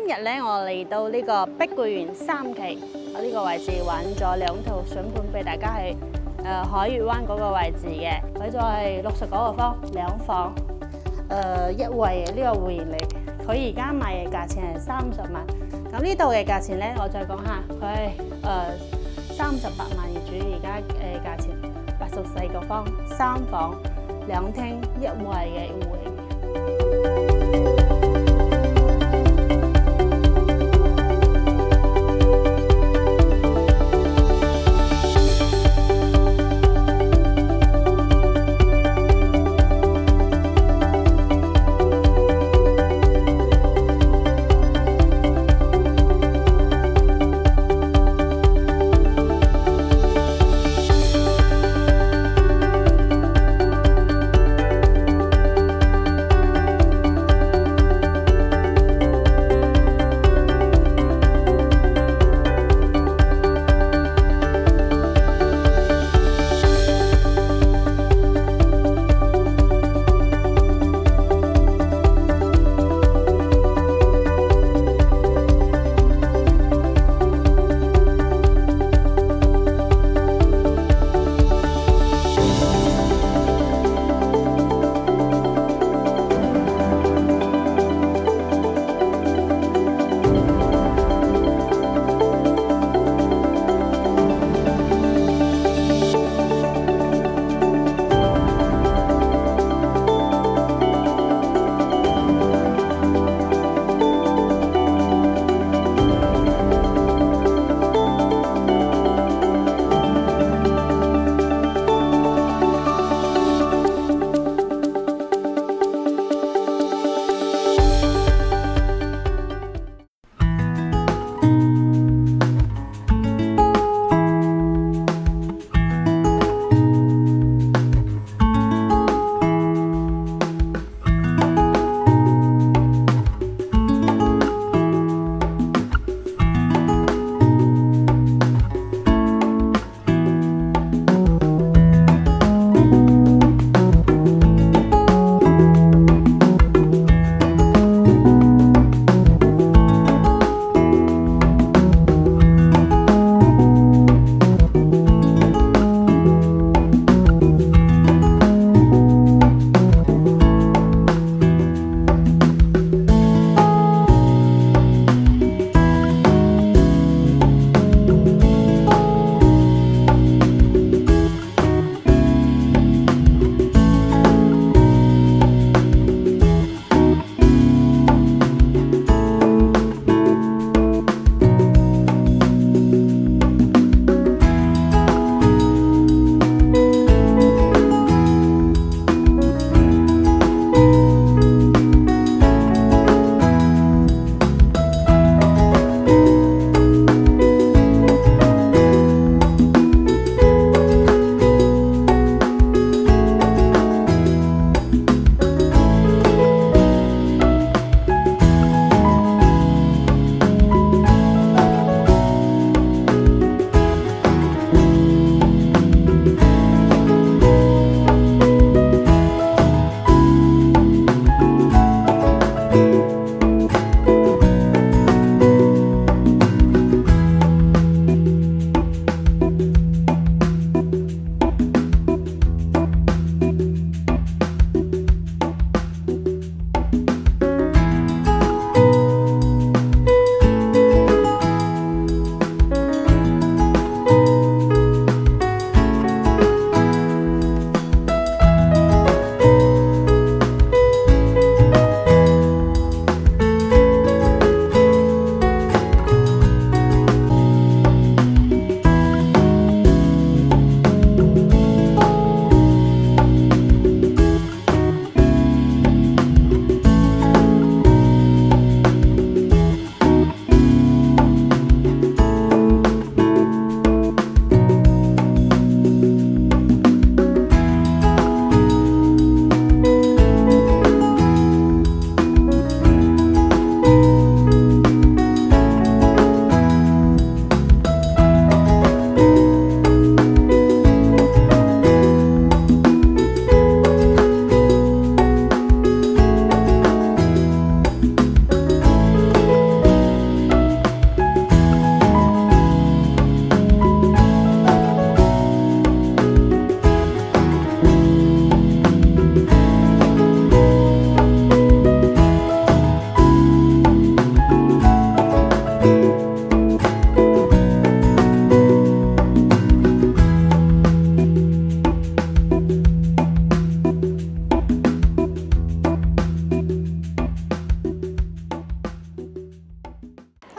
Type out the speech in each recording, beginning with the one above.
日咧，我嚟到呢個碧桂園3期，我呢個位置揾咗2套筍盤俾大家去海月灣嗰個位置嘅，佢就係69個方2房，一衛嘅呢個會員嚟，佢而家賣嘅價錢係30萬。咁呢度嘅價錢咧，我再講下，佢係38萬業主，而家價錢84個方3房2廳1衛嘅會。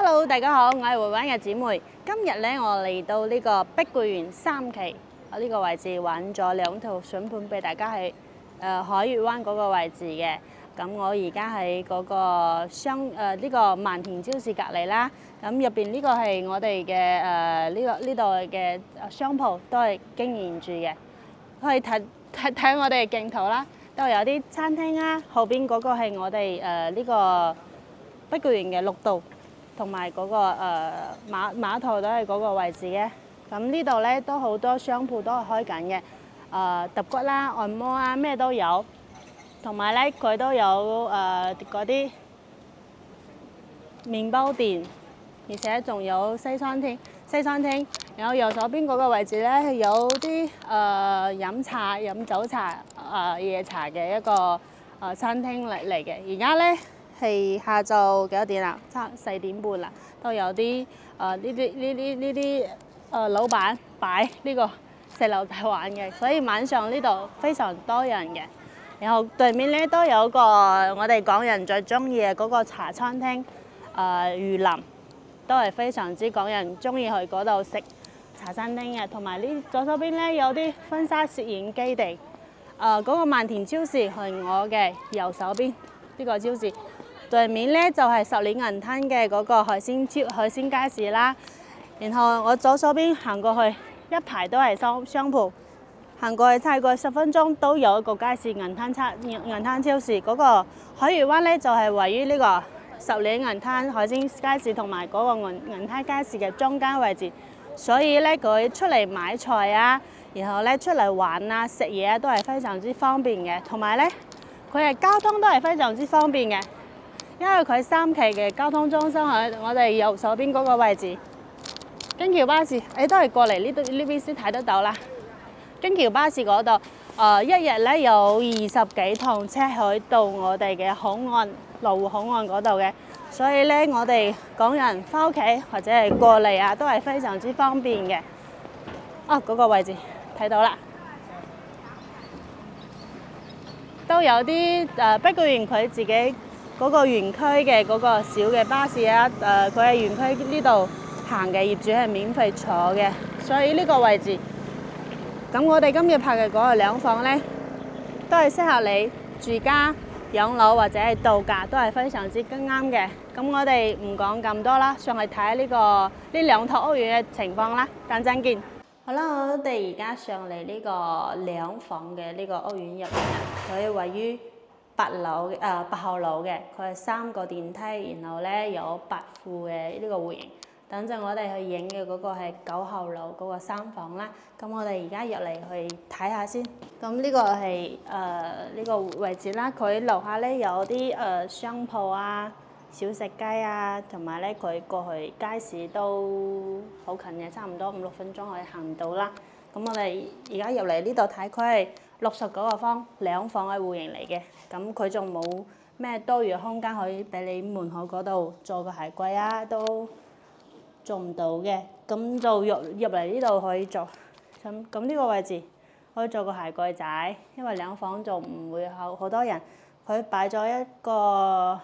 Hello， 大家好，我係回灣嘅姊妹。今日咧，我嚟到呢個碧桂園3期，我呢個位置揾咗2套筍盤俾大家喺海月灣嗰個位置嘅。咁我而家喺嗰個呢個萬田超市隔離啦。咁入邊呢個係我哋嘅呢度嘅商鋪，都係經營住嘅。可以睇我哋嘅鏡頭啦，都有啲餐廳啊。後邊嗰個係我哋呢個碧桂園嘅綠道。同埋嗰個碼頭都係嗰個位置嘅。咁呢度咧都好多商鋪都係開緊嘅，揼骨啦、按摩啊，咩都有。同埋咧佢都有嗰啲麵包店，而且仲有西餐廳。然後右手邊嗰個位置咧係有啲飲早茶、夜茶嘅一個餐廳嚟嘅。而家咧係下晝幾多點啦？差4點半啦，都有啲呢啲老闆擺呢個細路仔玩嘅，所以晚上呢度非常多人嘅。然後對面咧都有個我哋港人最中意嘅嗰個茶餐廳，魚林都係非常之港人中意去嗰度食茶餐廳嘅。同埋呢左手邊咧有啲婚紗攝影基地，嗰個萬田超市係我嘅右手邊呢個超市。對面咧就係十里銀灘嘅嗰個海鮮街市啦。然後我左手邊行過去一排都係商鋪，行過去差過10分鐘都有一個街市銀灘超市。嗰個海月灣咧就係位於呢個十里銀灘海鮮街市同埋嗰個銀灘街市嘅中間位置，所以咧佢出嚟買菜啊，然後咧出嚟玩啊、食嘢啊都係非常之方便嘅。同埋咧佢係交通都係非常之方便嘅。因為佢3期嘅交通中心喺我哋右手邊嗰個位置，京橋巴士你都係過嚟呢邊先睇得到啦。京橋巴士嗰度，一日咧有20幾趟車去到我哋嘅羅湖口岸嗰度嘅，所以咧我哋港人翻屋企或者係過嚟啊，都係非常之方便嘅。嗰個位置睇到啦，都有啲碧桂園佢自己嗰個園區嘅嗰個小嘅巴士啊，佢喺園區呢度行嘅，業主係免費坐嘅，所以呢個位置，咁我哋今日拍嘅嗰個2房咧，都係適合你住家、養老或者係度假，都係非常之啱嘅。咁我哋唔講咁多啦，上去睇呢2套屋苑嘅情況啦，等陣見。好啦，我哋而家上嚟呢個2房嘅呢個屋苑入面啊，佢位於8號樓嘅，佢係3個電梯，然後咧有8戶嘅呢個戶型。等陣我哋去影嘅嗰個係9號樓嗰個3房啦。咁我哋而家入嚟去睇下先。咁呢個係呢個位置啦，佢樓下咧有啲商鋪啊、小食街啊，同埋咧佢過去街市都好近嘅，差唔多5-6分鐘可以行到啦。咁我哋而家入嚟呢度睇，佢係69個方2房嘅戶型嚟嘅。咁佢仲冇咩多餘空間可以俾你門口嗰度做個鞋櫃啊，都做唔到嘅。咁就入嚟呢度可以做。咁呢個位置可以做個鞋櫃仔，因為2房就唔會好多人。佢擺咗一個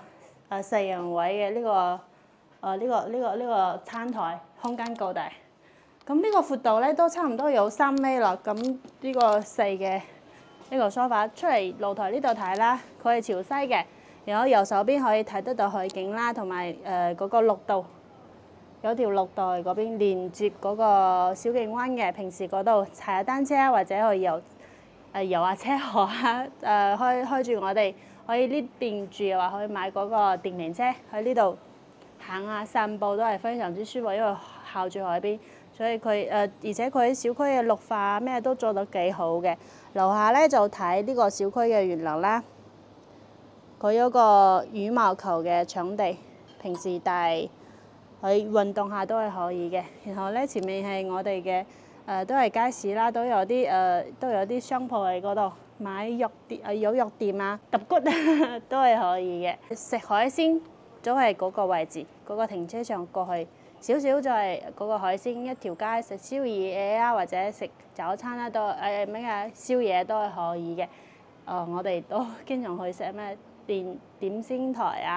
4人位嘅呢個餐台，空間夠大。咁呢個闊度咧都差唔多有3米啦。咁呢個細嘅呢個梳化出嚟露台呢度睇啦，佢係朝西嘅，然後右手邊可以睇得到海景啦，同埋嗰個綠道，有條綠道嗰邊連接嗰個小徑灣嘅。平時嗰度踩下單車或者去遊下車河啊，開住我哋可以呢邊住嘅話，可以買嗰個電瓶車喺呢度行下散步都係非常之舒服，因為靠住海邊。所以佢而且佢小區嘅綠化咩都做得幾好嘅。樓下咧就睇呢個小區嘅園樓啦，佢有個羽毛球嘅場地，平時帶去運動下都係可以嘅。然後咧前面係我哋嘅都係街市啦，都有啲商鋪喺嗰度買有肉店啊、揼骨都係可以嘅。食海鮮都係嗰個位置，嗰個停車場過去少少就係嗰個海鮮一條街，食宵夜啊或者食早餐啦都宵夜都係可以嘅。我哋都經常去食咩點心台啊，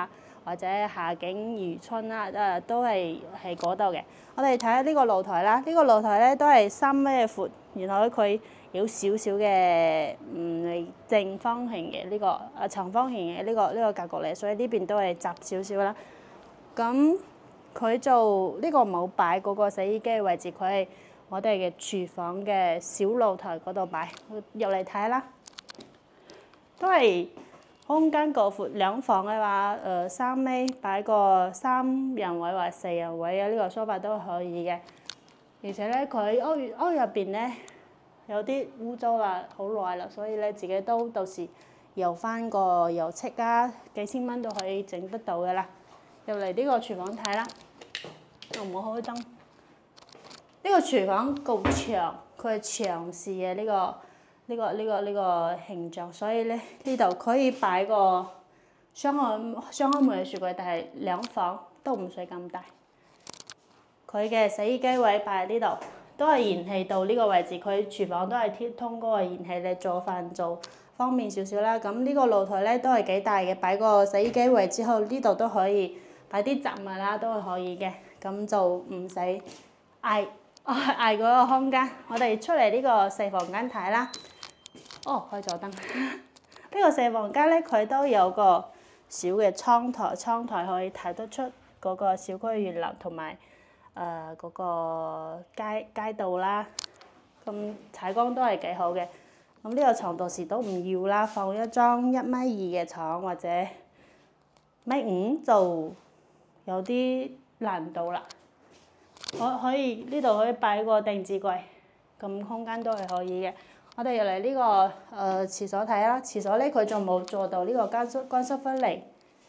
或者夏景漁村啦，都係嗰度嘅。我哋睇下呢個露台啦，呢個露台咧都係3米嘅闊，然後佢有少少嘅正方形嘅呢個長方形嘅呢個格局嚟，所以呢邊都係窄少少啦。咁佢就呢個冇擺嗰個洗衣機嘅位置，佢係我哋嘅廚房嘅小露台嗰度擺。入嚟睇啦，都係空間夠闊。兩房嘅話，3米擺個3人位或4人位嘅呢個梳化都可以嘅。而且咧，佢屋入邊咧有啲污糟啦，好耐啦，所以咧自己都到時油翻個油漆啊，幾千蚊都可以整得到嘅啦。入嚟呢個廚房睇啦，我唔好開燈。呢個廚房夠長，佢係長視嘅呢個形狀，所以咧呢度可以擺個雙開門嘅雪櫃，但係兩房都唔使咁大。佢嘅洗衣機位擺喺呢度，都係燃氣到呢個位置。佢廚房都係貼通嗰個燃氣嚟做飯做方便少少啦。咁呢個露台咧都係幾大嘅，擺個洗衣機位之後，呢度都可以擺啲雜物啦，都係可以嘅。咁就唔使捱嗰個空間。我哋出嚟呢個細房間睇啦。哦，開咗燈。呢個細房間咧，佢都有個小嘅窗台可以睇得出嗰個小區園林同埋嗰個街道啦。咁採光都係幾好嘅。咁呢個床到時都唔要啦，放一張1.2米嘅床或者1.5米就有啲難度啦。可以呢度可以擺個定置櫃，咁空間都係可以嘅。我哋入嚟呢個廁所睇啦，廁所咧佢仲冇做到呢個乾濕分離。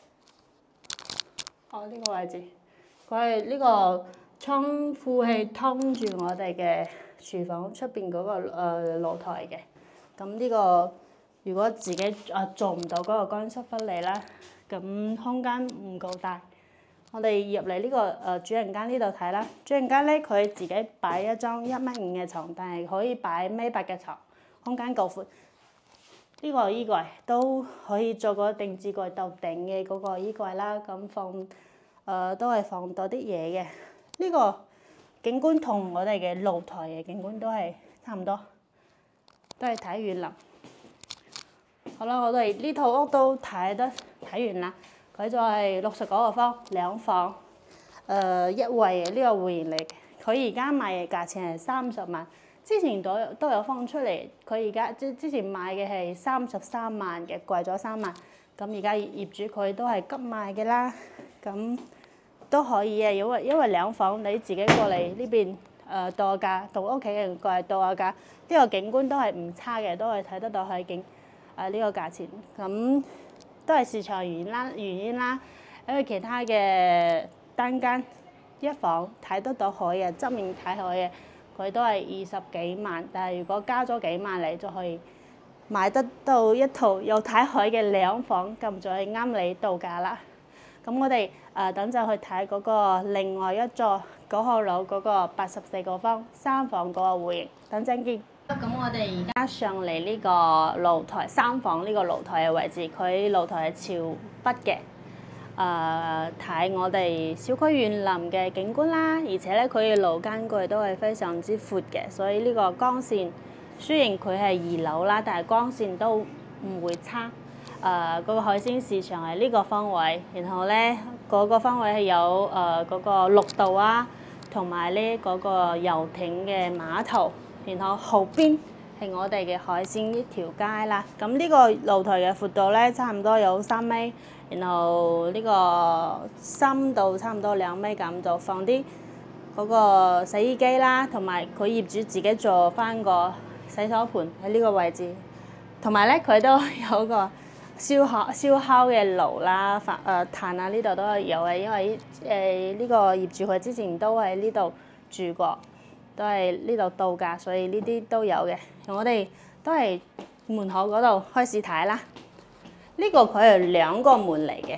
哦，呢個位置，佢係呢個窗戶係通住我哋嘅廚房出邊嗰個露台嘅。咁呢個如果自己做唔到嗰個乾濕分離啦，咁空間唔夠大。我哋入嚟呢個主人間呢度睇啦，主人間咧佢自己擺一張1.5米嘅床，但係可以擺1.8米嘅床，空間夠闊。呢個衣櫃都可以做個定置櫃到頂嘅嗰個衣櫃啦，咁都係放多啲嘢嘅。呢個景觀同我哋嘅露台嘅景觀都係差唔多，都係睇園林。好啦，我哋呢套屋都睇完啦。佢就係69個方，2房，一衛嘅呢個戶型嚟嘅。佢而家賣嘅價錢係30萬，之前都有放出嚟。佢而家之前賣嘅係33萬嘅，貴咗3萬。咁而家業主佢都係急賣嘅啦，咁都可以嘅。因為2房你自己過嚟呢邊度假，同屋企人過嚟度下假，呢個景觀都係唔差嘅，都係睇得到係景呢個價錢咁。都係市場原因啦，因為其他嘅單間1房睇得到海嘅，側面睇海嘅，佢都係20幾萬，但係如果加咗幾萬你就可以買得到一套有睇海嘅2房，咁就係啱你度假啦。咁我哋等陣去睇嗰個另外一座9號樓嗰個84個方3房嗰個戶型，等陣見。咁我哋而家上嚟呢個露台3房呢個露台嘅位置，佢露台係朝北嘅，睇我哋小區園林嘅景觀啦，而且咧佢嘅路間距都係非常之闊嘅，所以呢個光線雖然佢係2樓啦，但係光線都唔會差。嗰個海鮮市場係呢個方位，然後咧嗰個方位係有嗰個綠道啊，同埋咧嗰個遊艇嘅碼頭。然後後邊係我哋嘅海鮮呢條街啦。咁呢個露台嘅闊度咧，差唔多有3米，然後呢個深度差唔多2米咁，就放啲嗰個洗衣機啦，同埋佢業主自己做翻個洗手盆喺呢個位置，同埋咧佢都有個燒烤嘅爐啦，炭啊呢度都有嘅，因為呢個業主佢之前都喺呢度住過。都係呢度度假，所以呢啲都有嘅。我哋都係門口嗰度開始睇啦。呢個佢係2個門嚟嘅，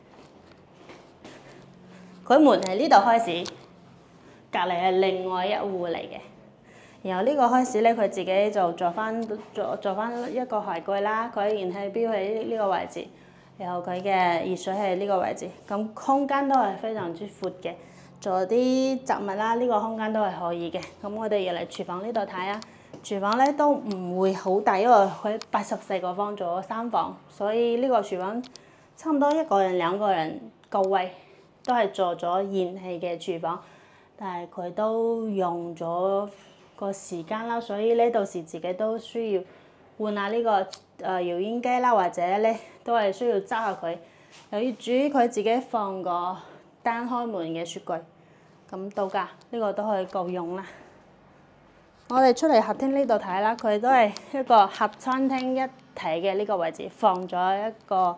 佢門係呢度開始，隔離係另外一戶嚟嘅。然後呢個開始咧，佢自己就做翻一個鞋櫃啦，佢燃氣錶喺呢個位置。 然後佢嘅熱水器呢個位置，咁空間都係非常之闊嘅，做啲雜物啦，呢個空間都係可以嘅。咁我哋入嚟廚房呢度睇啊，廚房咧都唔會好大，因為佢84個方做咗3房，所以呢個廚房差唔多1個人2個人夠位，都係做咗燃氣嘅廚房，但係佢都用咗個時間啦，所以咧到時自己都需要換下呢個油煙機啦，或者咧都係需要執下佢，又要煮佢自己放個單開門嘅雪櫃，咁到㗎，呢個都可以夠用啦。我哋出嚟客廳呢度睇啦，佢都係一個合餐廳一體嘅呢個位置，放咗一個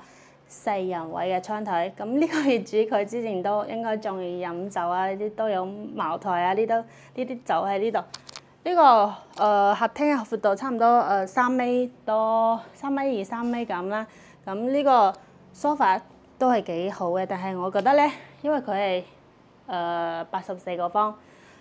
4人位嘅窗台。咁呢個業主佢之前都應該中意飲酒啊，呢啲都有茅台啊，呢啲酒喺呢度。呢個客廳嘅闊度差唔多3米多，3米2、3米咁啦。咁呢個 sofa 都係幾好嘅，但係我覺得咧，因為佢係84個方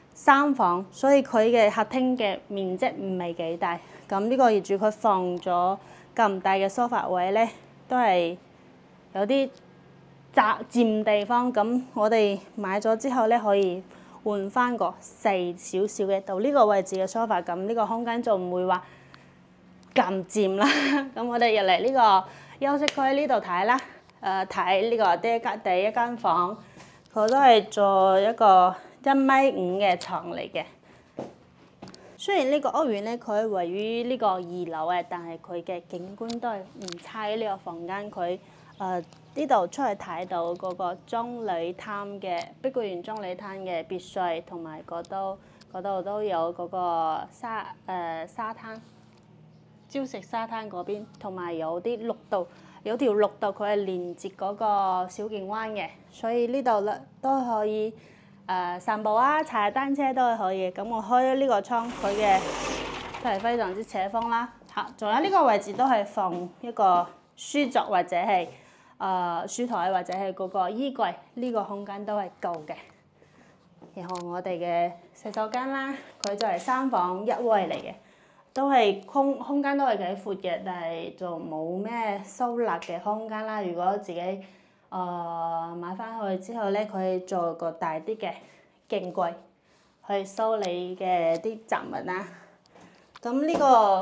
3房，所以佢嘅客廳嘅面積唔係幾大。咁呢個業主佢放咗咁大嘅 sofa 位咧，都係有啲佔地方。咁我哋買咗之後咧，可以換翻個細少少嘅到呢個位置嘅 sofa， 咁呢個空間就唔會話咁佔啦。咁我哋入嚟呢個休息區呢度睇啦，睇呢個第一間房，佢都係做一個1.5米嘅床嚟嘅。雖然呢個屋苑咧，佢位於呢個2樓嘅，但係佢嘅景觀都係唔差嘅。呢個房間佢呢度出去睇到嗰個棕櫚灘嘅碧桂園棕櫚灘嘅別墅，同埋嗰度都有嗰個沙灘，礁石沙灘嗰邊，同埋有啲綠道，有條綠道佢係連接嗰個小徑灣嘅，所以呢度咧都可以散步啊，踩下單車都係可以。咁我開咗呢個窗，佢嘅都係非常之扯風啦。嚇，仲有呢個位置都係放一個書桌或者係書台或者係嗰個衣櫃，呢個空間都係夠嘅。然後我哋嘅洗手間啦，佢就係3房1衛嚟嘅，都係空間都係幾闊嘅，但係就冇咩收納嘅空間啦。如果自己買翻去之後咧，佢做個大啲嘅鏡櫃去收你嘅啲雜物啦。咁呢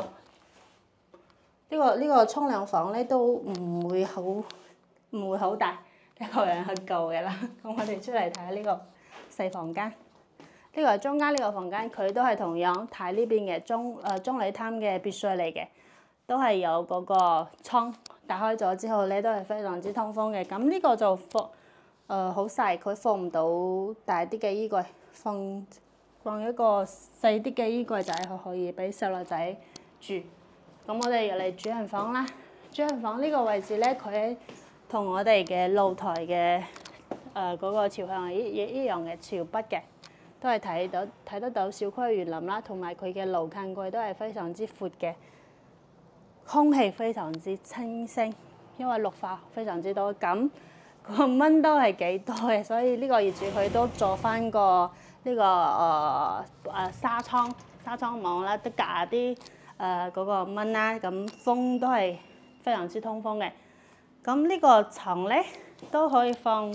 個沖涼房咧都唔會好大，1個人係夠嘅啦。咁我哋出嚟睇下呢個細房間，呢個係中間呢個房間，佢都係同樣睇呢邊嘅棕櫚灘嘅別墅嚟嘅，都係有嗰個窗打開咗之後咧，都係非常之通風嘅。咁呢個就好細，佢放唔到大啲嘅衣櫃，放一個細啲嘅衣櫃仔，佢可以俾細路仔住。咁我哋入嚟主人房啦，主人房呢個位置咧，佢同我哋嘅露台嘅嗰個朝向係一樣嘅朝北嘅，都係睇得到小區園林啦，同埋佢嘅樓近櫃都係非常之闊嘅，空氣非常之清新，因為綠化非常之多，咁個蚊都係幾多嘅，所以呢個業主佢都做翻個呢個紗窗網啦，都隔下啲嗰個蚊啦，咁風都係非常之通風嘅。咁呢個床咧都可以放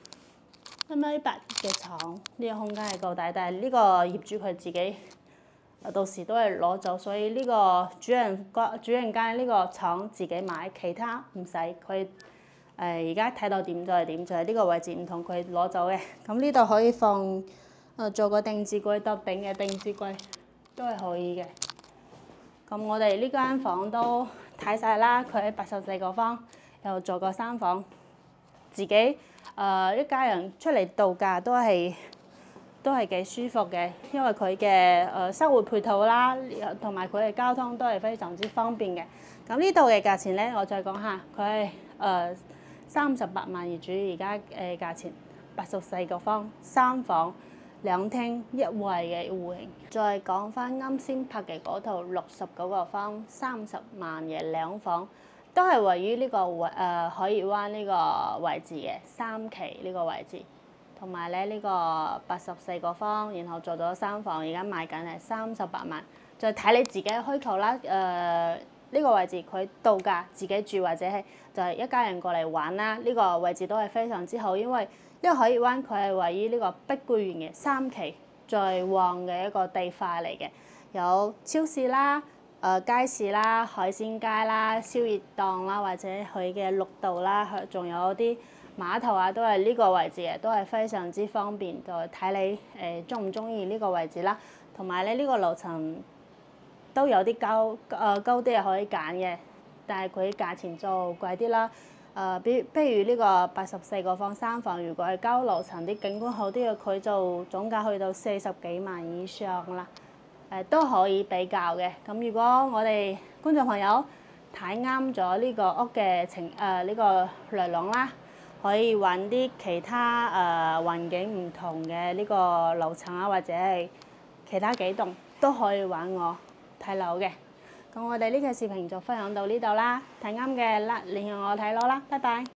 1.8米嘅床，呢個空間係夠大，但係呢個業主佢自己到時都係攞走，所以呢個主人間呢個床自己買，其他唔使佢而家睇到點就係點，就係呢個位置唔同佢攞走嘅。咁呢度可以放做個定置櫃，特定嘅定置櫃都係可以嘅。咁我哋呢間房都睇晒啦，佢係84個方，又做個3房，自己一家人出嚟度假都係幾舒服嘅，因為佢嘅生活配套啦，同埋佢嘅交通都係非常之方便嘅。咁呢度嘅價錢咧，我再講下，佢係38萬業主而家嘅價錢，84個方3房2廳1衛嘅戶型。再講翻啱先拍嘅嗰套69個方30萬嘅2房，都係位於呢個海悅灣呢個位置嘅3期呢個位置，同埋咧呢個84個方，然後做咗3房，而家賣緊係38萬，就睇你自己嘅需求啦。 呢個位置佢度假自己住或者係就係一家人過嚟玩啦，呢個位置都係非常之好，因為呢個海悅灣佢係位於呢個碧桂園嘅3期最旺嘅一個地塊嚟嘅，有超市啦、街市啦、海鮮街啦、宵夜檔啦，或者佢嘅綠道啦，仲有啲碼頭啊，都係呢個位置嘅，都係非常之方便。就睇你中唔中意呢個位置啦，同埋咧呢個樓層都有啲高啲係可以揀嘅，但係佢價錢就貴啲啦。譬如呢個84個方3房，如果係高樓層啲景觀好啲嘅，佢就總價去到40幾萬以上啦。都可以比較嘅。咁如果我哋觀眾朋友睇啱咗呢個屋嘅呢個內容啦，可以揾啲其他環境唔同嘅呢個樓層啊，或者係其他幾棟都可以揾我睇樓嘅。咁我哋呢個視頻就分享到呢度啦，睇啱嘅啦，聯繫我睇樓啦，拜拜。